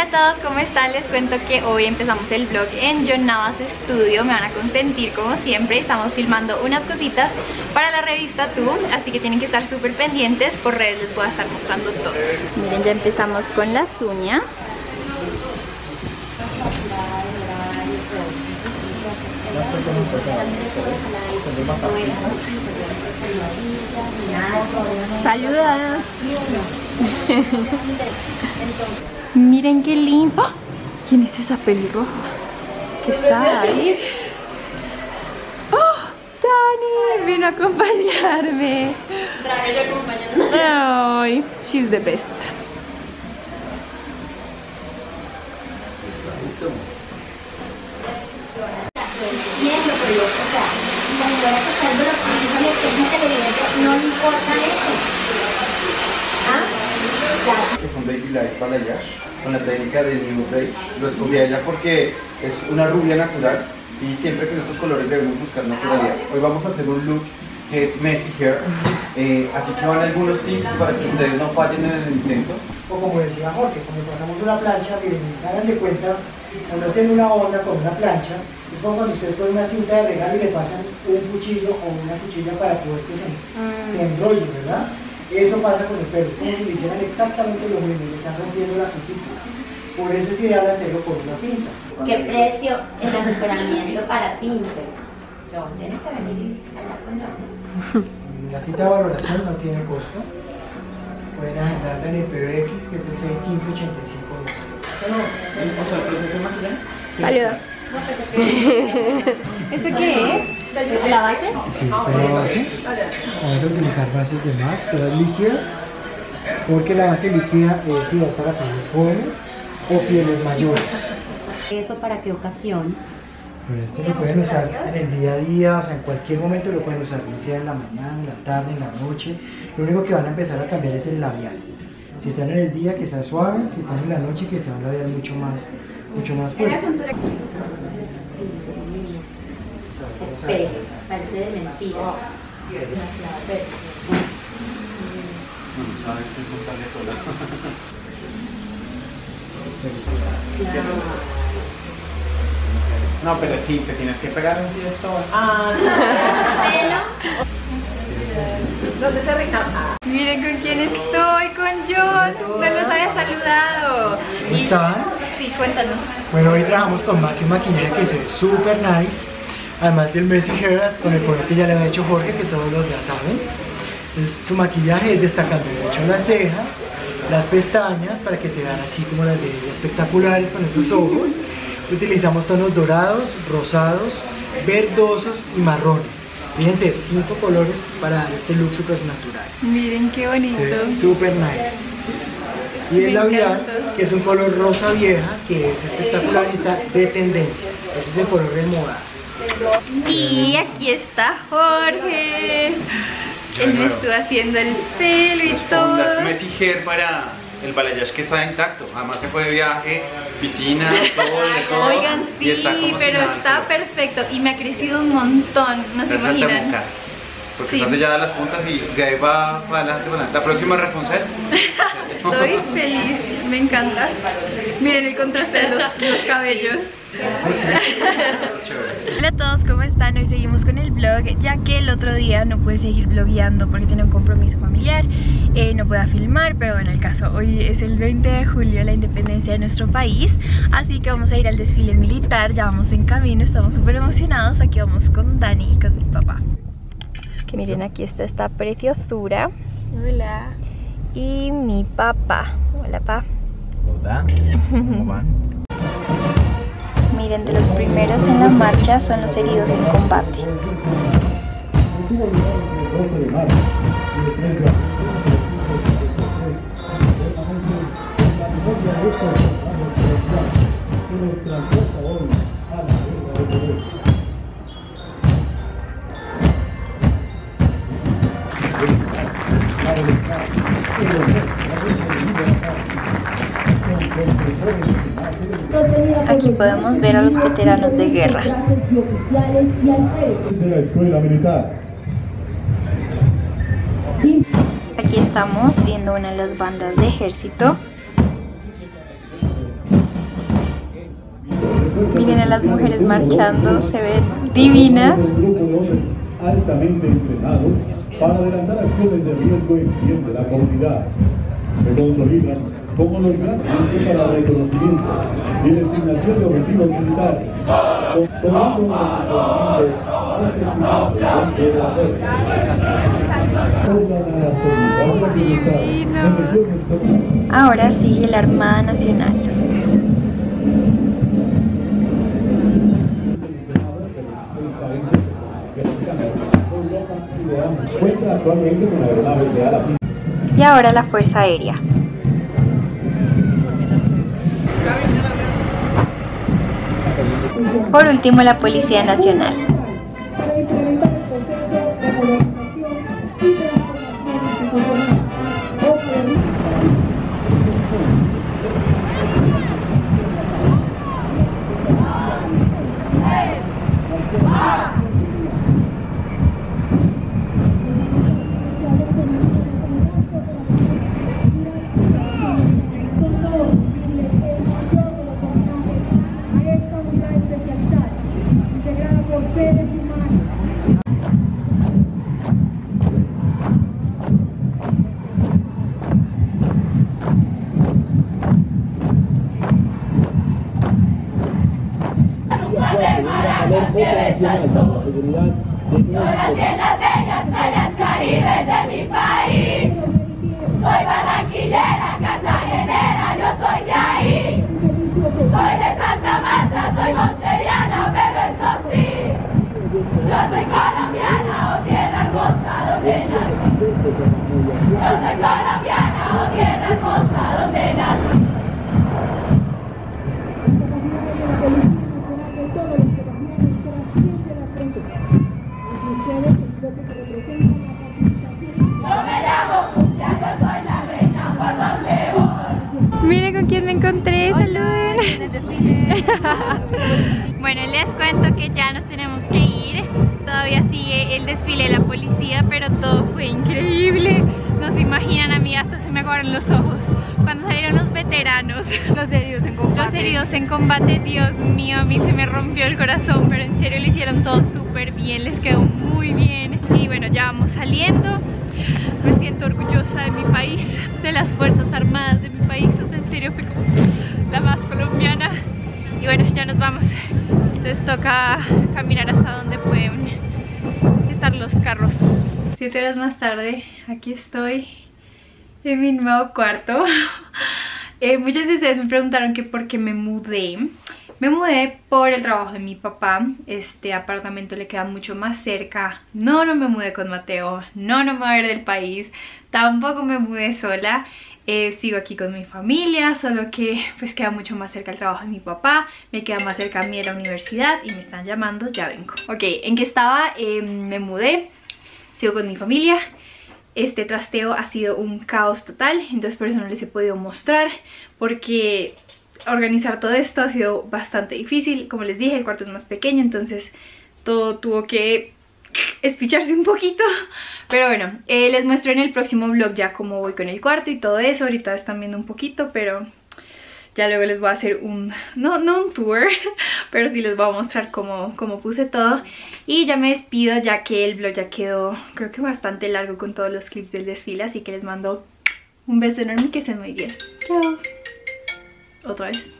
a todos, ¿cómo están? Les cuento que hoy empezamos el vlog en John Navas Studio. Me van a consentir como siempre. Estamos filmando unas cositas para la revista Tú, así que tienen que estar súper pendientes. Por redes les voy a estar mostrando todo. Miren, ya empezamos con las uñas. Saluda. Miren qué lindo. ¡Oh! ¿Quién es esa pelirroja que está ahí? ¡Oh! Dani vino a acompañarme. Ay, she's the best. No importa eso. Que son Baby Light Balayage con la técnica de New Age. Lo escogí a ella porque es una rubia natural y siempre con estos colores debemos buscar naturalidad. Hoy vamos a hacer un look que es messy hair, así que van algunos tips para que ustedes no fallen en el intento. O como decía Jorge, cuando pasamos una plancha, miren, se hagan de cuenta, cuando hacen una onda con una plancha, es como cuando ustedes ponen una cinta de regalo y le pasan un cuchillo o una cuchilla para poder que se enrolle, ¿verdad? Eso pasa con el pelo, es como si le hicieran exactamente lo mismo, le están rompiendo la cutícula. Por eso es ideal hacerlo con una pinza. ¿Qué precio el asesoramiento para pinza? John, tienes que venir y hablar con John. La cita de valoración no tiene costo. Pueden agendarla en el PBX, que es el 615-85. Saluda. ¿Eso qué es? ¿La base? Sí, esta es la base. Vamos a utilizar bases de más, todas líquidas, porque la base líquida es ideal para pieles jóvenes o pieles mayores. ¿Eso para qué ocasión? Pero esto lo pueden usar en el día a día, o sea, en cualquier momento lo pueden usar, bien sea en la mañana, en la tarde, en la noche. Lo único que van a empezar a cambiar es el labial. Si están en el día, que sea suave; si están en la noche, que sea un labial mucho más fuerte. Parece de mentira. No sabes qué es montarle cola. No, pero sí, te tienes que pegar un tiesto. ¿Dónde se Ricardo? Miren con quién estoy, con John. No los había saludado. ¿Cómo están? Sí, cuéntanos. Bueno, hoy trabajamos con un maquillaje que se ve súper nice. Además del messy hair, con el color que ya le había hecho Jorge, que todos los ya saben. Entonces, su maquillaje es destacando mucho las cejas, las pestañas, para que se vean así como las de ella, espectaculares con esos ojos. Utilizamos tonos dorados, rosados, verdosos y marrones. Fíjense, 5 colores para dar este look súper natural. Miren qué bonito. Súper nice. Y el Me labial, encanta. que es un color rosa vieja, que es espectacular y está de tendencia. Ese es el color del moda. Y aquí está Jorge. Él me estuvo haciendo el pelo y todo. Las messy hair para el balayage que está intacto. Además se fue de viaje, piscina, sol, de todo. Oigan, y sí, está como si pero nada, está perfecto y me ha crecido un montón, no se Te falta imaginan. buscar, porque Sí. está sellada las puntas y de ahí va para adelante. La próxima es Rapunzel. Estoy feliz, me encanta. Miren el contraste de los cabellos. Hola a todos, ¿cómo están? Hoy seguimos con el vlog, ya que el otro día no pude seguir vlogueando porque tenía un compromiso familiar, no pude filmar, pero bueno, el caso, hoy es el 20 de julio, la independencia de nuestro país, así que vamos a ir al desfile militar, ya vamos en camino, estamos súper emocionados. Aquí vamos con Dani y con mi papá. Que miren, aquí está esta preciosura. Hola. Y mi papá. Hola, pa. Hola, ¿cómo van? Miren, de los primeros en la marcha son los heridos en combate. Aquí podemos ver a los veteranos de guerra. De la escuela militar. Aquí estamos viendo una de las bandas de ejército. las mujeres marchando, se ven divinas. Un grupo de hombres altamente entrenados para adelantar acciones de riesgo en bien de la comunidad. Se consolidan como los grandes para reconocimiento y designación de objetivos militares, tomando un Ahora sigue la Armada Nacional. Y ahora la Fuerza Aérea. Por último, la Policía Nacional. Yo nací en las bellas playas caribes de mi país. Soy barranquillera, cartagenera, yo soy de ahí. Soy de Santa Marta, soy monteriana, pero eso sí. Yo soy colombiana, oh tierra hermosa, donde nací. Yo soy colombiana, oh tierra hermosa, donde nací. Miren con quién me encontré, saluden. Bueno, les cuento que ya nos tenemos que ir. Todavía sigue el desfile de la policía, pero todo fue increíble. No se imaginan, a mí hasta se me aguaron los ojos cuando salieron los veteranos, los heridos en combate. Los heridos en combate, Dios mío, a mí se me rompió el corazón, pero en serio lo hicieron todo súper bien, les quedó muy bien. Y bueno, ya vamos saliendo. Me siento orgullosa de mi país, de las Fuerzas Armadas de mi país. O sea, en serio fui como la más colombiana. Y bueno, ya nos vamos. Entonces toca caminar hasta donde pueden estar los carros. 7 horas más tarde, aquí estoy en mi nuevo cuarto. Muchos de ustedes me preguntaron que por qué me mudé. Me mudé por el trabajo de mi papá. Este apartamento le queda mucho más cerca. No me mudé con Mateo. No me voy a ir del país. Tampoco me mudé sola. Sigo aquí con mi familia, solo que pues queda mucho más cerca el trabajo de mi papá. Me queda más cerca a mí de la universidad y me están llamando, ya vengo. Ok, ¿en qué estaba? Me mudé. Sigo con mi familia. Este trasteo ha sido un caos total, entonces por eso no les he podido mostrar, porque organizar todo esto ha sido bastante difícil. Como les dije, el cuarto es más pequeño, entonces todo tuvo que espicharse un poquito. Pero bueno, les muestro en el próximo vlog ya cómo voy con el cuarto y todo eso. Ahorita están viendo un poquito, pero ya luego les voy a hacer un, no un tour, pero sí les voy a mostrar cómo puse todo. Y ya me despido, ya que el vlog ya quedó, creo que bastante largo con todos los clips del desfile. Así que les mando un beso enorme y que estén muy bien. Chao. Otra vez.